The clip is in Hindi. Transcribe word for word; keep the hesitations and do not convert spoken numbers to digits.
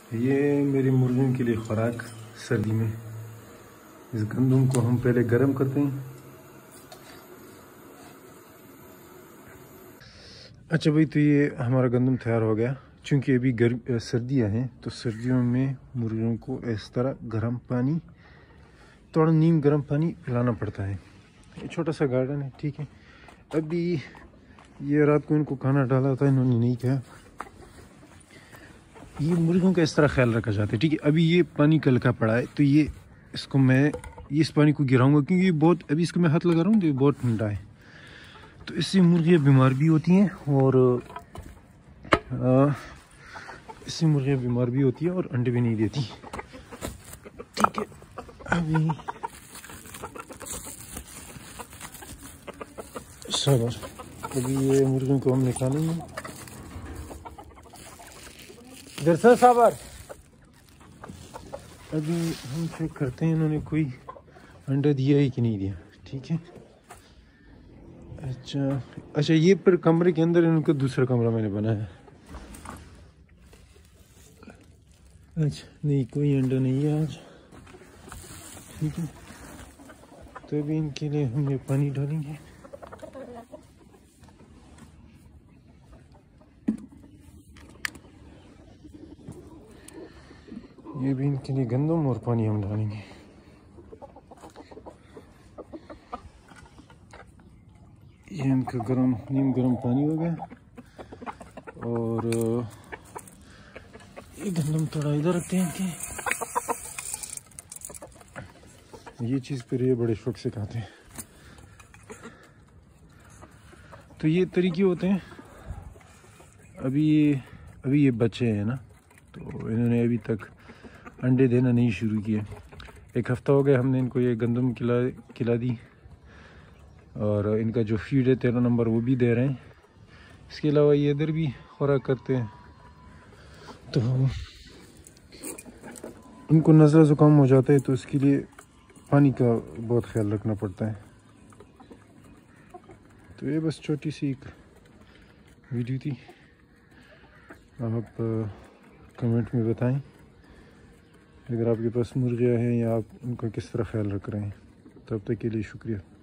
ये मेरी मुर्गियों के लिए खुराक सर्दी में। इस गंदम को हम पहले गर्म करते हैं। अच्छा भाई, तो ये हमारा गंदम तैयार हो गया। चूँकि अभी गर्म सर्दियाँ हैं तो सर्दियों में मुर्गियों को इस तरह गर्म पानी, थोड़ा नीम गर्म पानी पिलाना पड़ता है। ये छोटा सा गार्डन है, ठीक है। अभी ये रात को इनको खाना डाला था, इन्होंने नहीं खाया। ये मुर्गियों का इस तरह ख्याल रखा जाता है, ठीक है। अभी ये पानी कल का पड़ा है तो ये इसको मैं ये इस पानी को गिराऊंगा, क्योंकि ये बहुत, अभी इसको मैं हाथ लगा रहा हूँ तो ये बहुत ठंडा है। तो इससे मुर्गियाँ बीमार भी होती हैं और आ, इससे मुर्गियाँ बीमार भी होती हैं और अंडे भी नहीं देती, ठीक है। अभी सबर अभी ये मुर्गियों को हम निकालेंगे इधर से सबर। अभी हम चेक करते हैं इन्होंने कोई अंडा दिया है कि नहीं दिया, ठीक है। अच्छा अच्छा, ये पर कमरे के अंदर इनका दूसरा कमरा मैंने बनाया। अच्छा नहीं, कोई अंडा नहीं है आज, ठीक है। तो अभी इनके लिए हम ये पानी डालेंगे। ये भी इनके लिए गंदम और पानी हम डालेंगे। ये इनका गरम नीम गरम पानी हो गया और ये गंदम थोड़ा इधर रखते हैं इनके। ये चीज़ पर ये बड़े शौक से खाते हैं। तो ये तरीके होते हैं। अभी ये अभी ये बच्चे हैं ना, तो इन्होंने अभी तक अंडे देना नहीं शुरू किए। एक हफ़्ता हो गया हमने इनको ये गंदम खिला खिला दी और इनका जो फीड है तेरह नंबर वो भी दे रहे हैं। इसके अलावा ये इधर भी खुराक करते हैं। तो उनको नज़ला ज़ुकाम हो जाता है तो इसके लिए पानी का बहुत ख्याल रखना पड़ता है। तो ये बस छोटी सी एक वीडियो थी। आप कमेंट में बताएं अगर आपके पास मुर्गियाँ हैं या आप उनका किस तरह ख्याल रख रहे हैं। तब तक के लिए शुक्रिया।